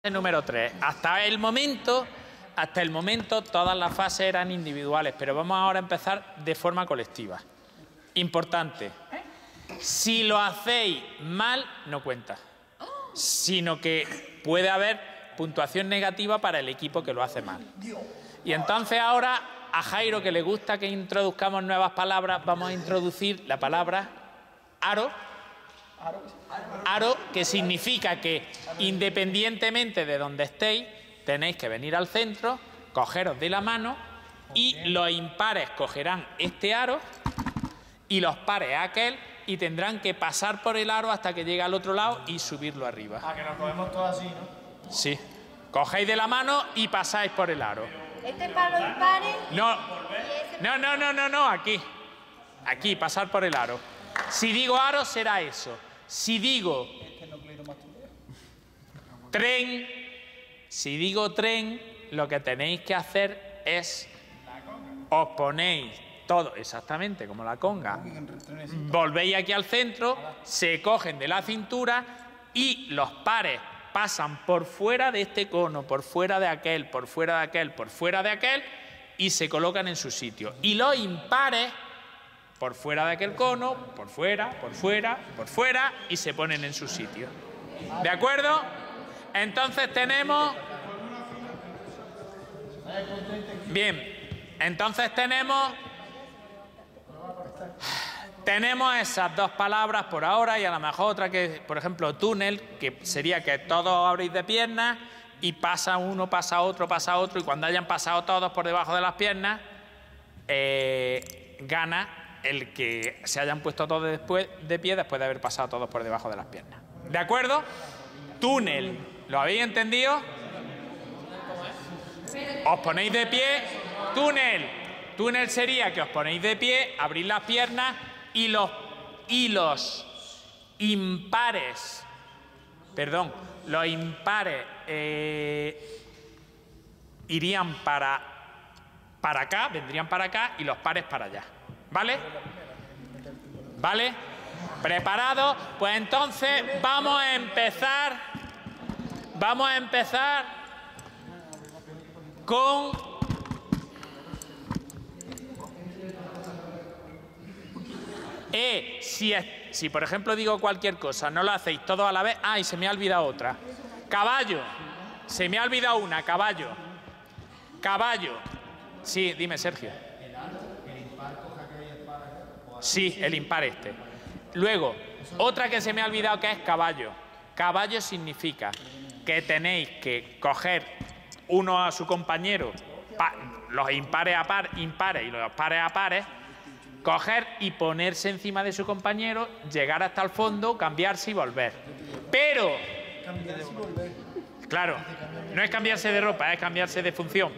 Número 3. Hasta el momento todas las fases eran individuales, pero vamos ahora a empezar de forma colectiva. Importante. Si lo hacéis mal, no cuenta, sino que puede haber puntuación negativa para el equipo que lo hace mal. Y entonces ahora a Jairo, que le gusta que introduzcamos nuevas palabras, vamos a introducir la palabra aro. Aro, que significa que independientemente de donde estéis, tenéis que venir al centro, cogeros de la mano y los impares cogerán este aro y los pares aquel y tendrán que pasar por el aro hasta que llegue al otro lado y subirlo arriba. Ah, que nos cogemos todos así, ¿no? Sí. Cogéis de la mano y pasáis por el aro. ¿Este es para los impares? No, aquí. Aquí, pasar por el aro. Si digo aro, será eso. Si digo tren, lo que tenéis que hacer es os ponéis todo exactamente como la conga, volvéis aquí al centro, se cogen de la cintura y los pares pasan por fuera de este cono, por fuera de aquel, por fuera de aquel, por fuera de aquel y se colocan en su sitio. Y los impares por fuera de aquel cono, por fuera, y se ponen en su sitio. ¿De acuerdo? Entonces tenemos... Bien, entonces tenemos esas dos palabras por ahora y a lo mejor otra que, por ejemplo, túnel, que sería que todos abrís de piernas y pasa uno, pasa otro, y cuando hayan pasado todos por debajo de las piernas, gana el que se hayan puesto todos de pie después de haber pasado todos por debajo de las piernas. ¿De acuerdo? Túnel. ¿Lo habéis entendido? Os ponéis de pie. Túnel. Túnel sería que os ponéis de pie, abrís las piernas y los impares, irían para acá, vendrían para acá y los pares para allá. ¿Vale? ¿Vale? ¿Preparados? Pues entonces vamos a empezar con si por ejemplo digo cualquier cosa, no lo hacéis todos a la vez. Y se me ha olvidado otra. Caballo. Se me ha olvidado una. Caballo. Sí, dime, Sergio. Sí, el impar este. Luego, otra que se me ha olvidado que es caballo. Caballo significa que tenéis que coger uno a su compañero, los impares a impares y los pares a pares, coger y ponerse encima de su compañero, llegar hasta el fondo, cambiarse y volver. Pero, claro, no es cambiarse de ropa, es cambiarse de función.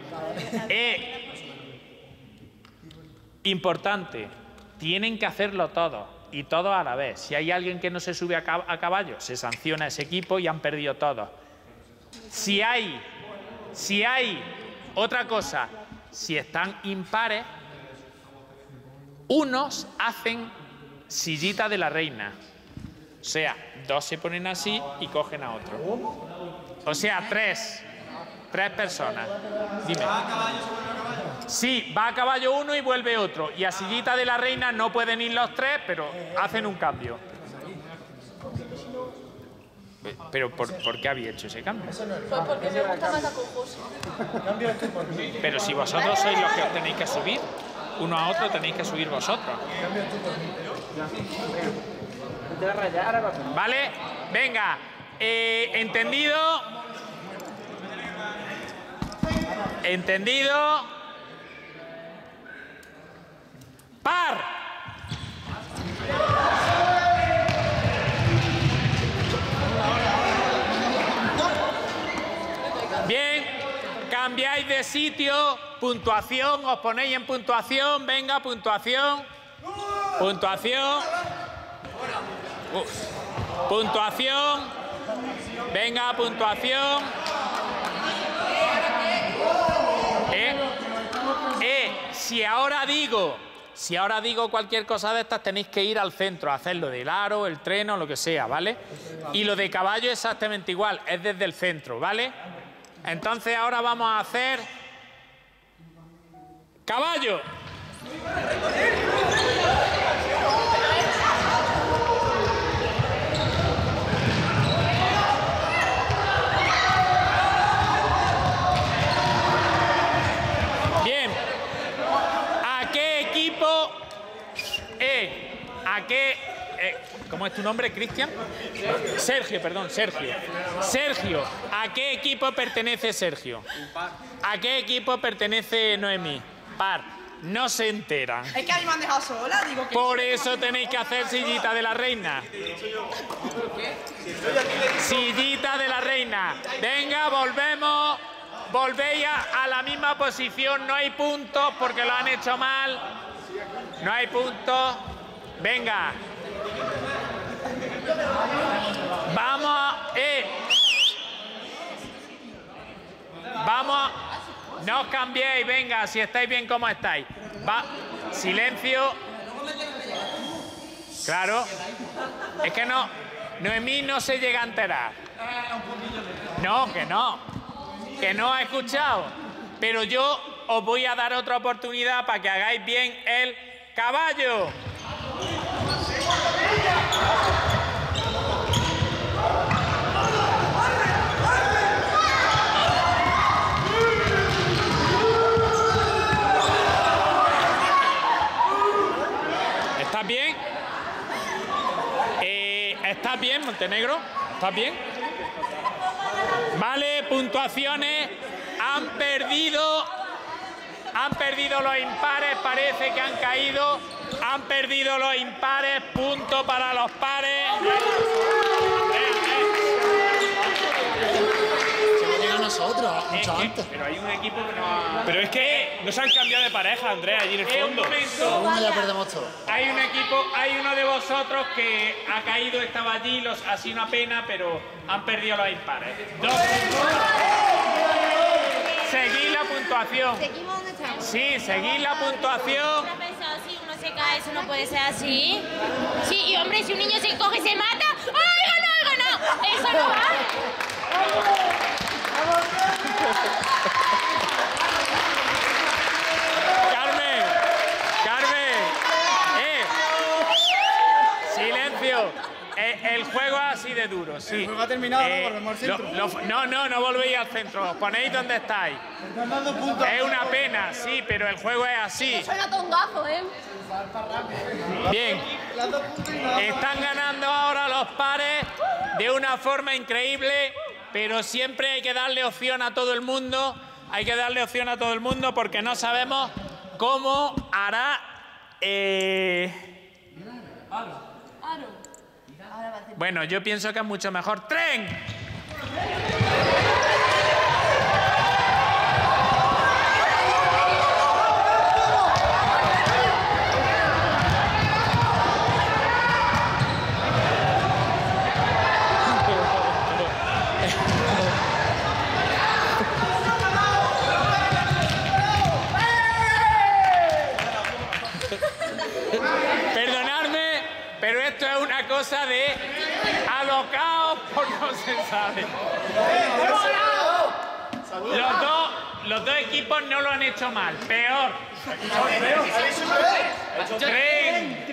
Importante. Tienen que hacerlo todos y todos a la vez. Si hay alguien que no se sube a caballo, se sanciona a ese equipo y han perdido todos. Si hay otra cosa, si están impares, unos hacen sillita de la reina. O sea, dos se ponen así y cogen a otro. O sea, tres personas. Dime. Sí, va a caballo uno y vuelve otro. Y a sillita de la reina no pueden ir los tres, pero hacen un cambio. ¿Pero por qué había hecho ese cambio? Pues porque me gusta más la confusa. Pero si vosotros sois los que os tenéis que subir, uno a otro tenéis que subir vosotros. ¿Vale? Venga. ¿Entendido? ¿Entendido? ¡Par! Bien, cambiáis de sitio, puntuación, os ponéis en puntuación, venga, puntuación. Puntuación. Puntuación. Venga, puntuación. Si ahora digo si ahora digo cualquier cosa de estas, tenéis que ir al centro, a hacerlo del aro, el tren o lo que sea, ¿vale? Y lo de caballo exactamente igual, es desde el centro, ¿vale? Entonces ahora vamos a hacer... ¡caballo! Bien. ¿A qué equipo? ¿A qué? ¿Cómo es tu nombre, Cristian? Sergio, perdón, Sergio. Sergio, ¿a qué equipo pertenece Sergio? ¿A qué equipo pertenece Noemí? Par. No se enteran. Es que a mí me han dejado sola, digo que... Por eso tenéis que hacer sillita de la reina. Sillita de la reina. Venga, volvemos. Volvéis a la misma posición. No hay puntos porque lo han hecho mal. No hay puntos. Venga. Vamos. Vamos. No os cambiéis, venga, si estáis bien como estáis. Va. Silencio. Claro. Es que no. Noemí no se llega a enterar. No, que no. Que no ha escuchado. Pero yo os voy a dar otra oportunidad para que hagáis bien el caballo. ¿Estás bien? ¿Estás bien, Montenegro? ¿Estás bien? Vale, puntuaciones. Han perdido los impares, parece que han caído. Han perdido los impares, punto para los pares. Nosotros, mucho antes. Pero hay un equipo que no ha... Pero es que no se han cambiado de pareja, Andrea, allí en el fondo. Un momento. Uno ya perdemos todo. Hay un equipo, hay uno de vosotros que ha caído, estaba allí, ha sido una pena, pero han perdido los impares. 2 puntos. Seguid la puntuación. ¿Seguimos donde estamos? Sí, seguid la puntuación. Uno pensado, si uno se cae, eso no puede ser así. Sí, y hombre, si un niño se coge y se mata, ¡ay, ganó! Eso no vale. Carmen, silencio. El juego es así de duro, sí. El juego ha terminado, ¿no? Volvemos al centro. No volvéis al centro. Os ponéis donde estáis. Están dando puntos. Es una pena, sí, pero el juego es así. Suena tongazo, ¿eh? Bien. Están ganando ahora los pares de una forma increíble, pero siempre hay que darle opción a todo el mundo. Hay que darle opción a todo el mundo porque no sabemos cómo hará... Bueno, yo pienso que es mucho mejor. ¡Tren! Perdonadme, pero esto es una cosa de alocaos por no se sabe. Los dos equipos no lo han hecho mal, peor. Tren.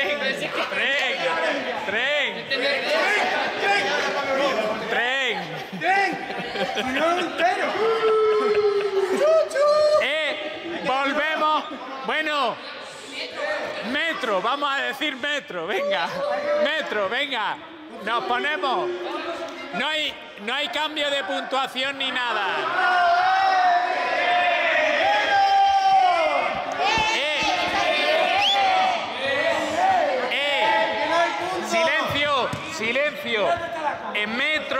Volvemos. Bueno. Metro, vamos a decir metro, venga. Metro, venga. Nos ponemos. No hay cambio de puntuación ni nada. Silencio. En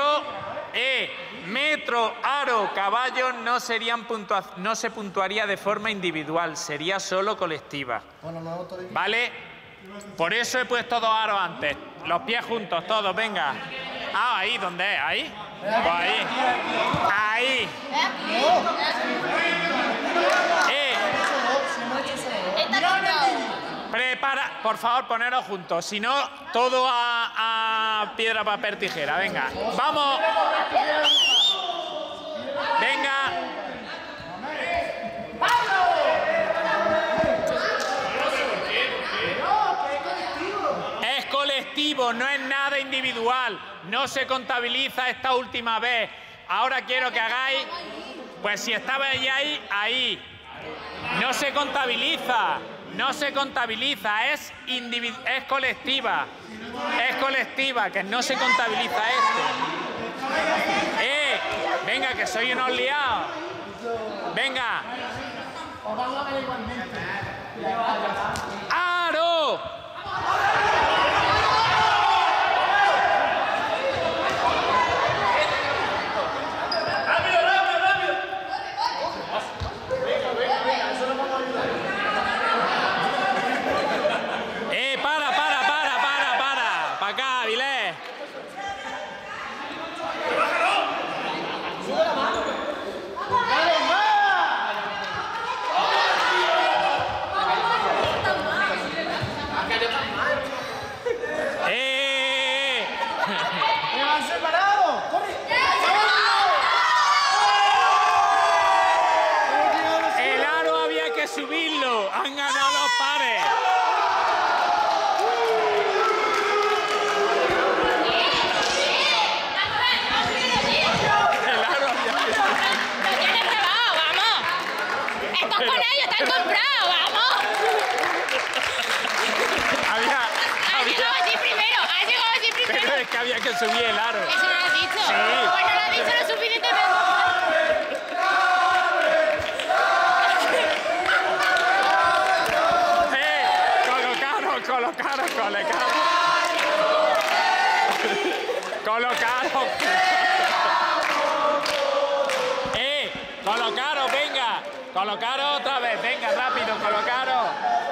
metro, aro, caballo no se puntuaría de forma individual, sería solo colectiva. ¿Vale? Por eso he puesto 2 aros antes. Los pies juntos, todos, venga. Ah, ahí, ¿dónde es? ¿Ahí? Pues ahí. Ahí. Está por favor, poneros juntos. Si no, todo a piedra, papel, tijera. Venga, vamos. Venga. Es colectivo, no es nada individual. No se contabiliza esta última vez. Ahora quiero que hagáis, pues si estabais ahí. No se contabiliza. No se contabiliza, es colectiva. Es colectiva, que no se contabiliza esto. Venga, que soy unos liados. Venga. ¡Aro! Para acá, Vilés. ¡Me han separado! ¡Corre! El aro había que subirlo. Han ganado los pares. Con ellos, están comprados, vamos. Ha llegado allí primero, Pero es que había que subir el aro. ¿Eso no lo has dicho? Sí. Pues no lo has dicho lo suficientemente. Colocaros, venga. Colocaros otra vez, venga, rápido, colocaros.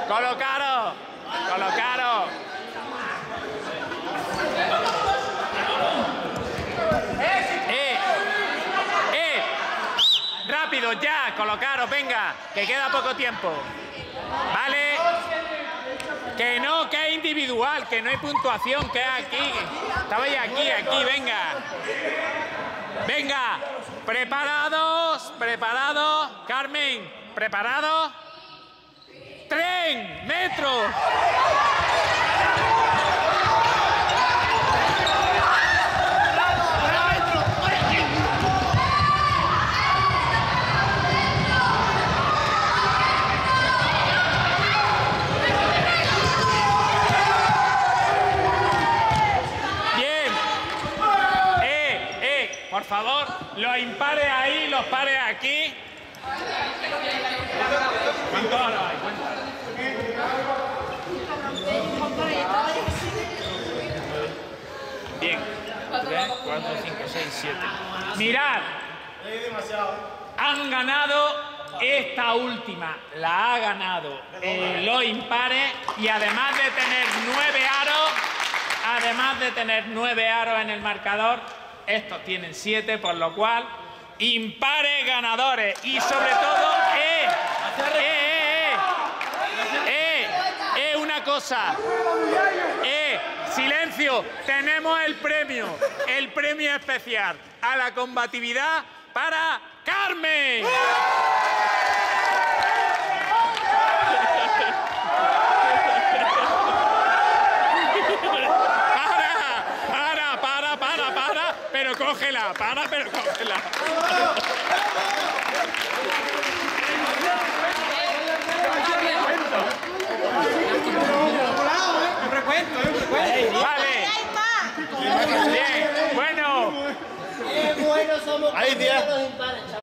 Rápido, ya, colocaros, venga, que queda poco tiempo. ¿Vale? Que no, que es individual, que no hay puntuación, que es aquí. Estabais aquí, venga. Venga, preparados. Carmen, ¿preparados? ¡Tren! ¡Metro! Por favor, los impares ahí, los pares aquí. ¿Cuántos aros hay? Bien. 3, 4, 5, 6, 7. Mirad. Han ganado esta última. La ha ganado los impares y además de tener 9 aros en el marcador, estos tienen 7, por lo cual, impares ganadores. Y sobre todo, una cosa. Silencio, tenemos el premio especial a la combatividad para Carmen. Pero cógela, pero cógela. Vale. Bien, bueno. Hay 10.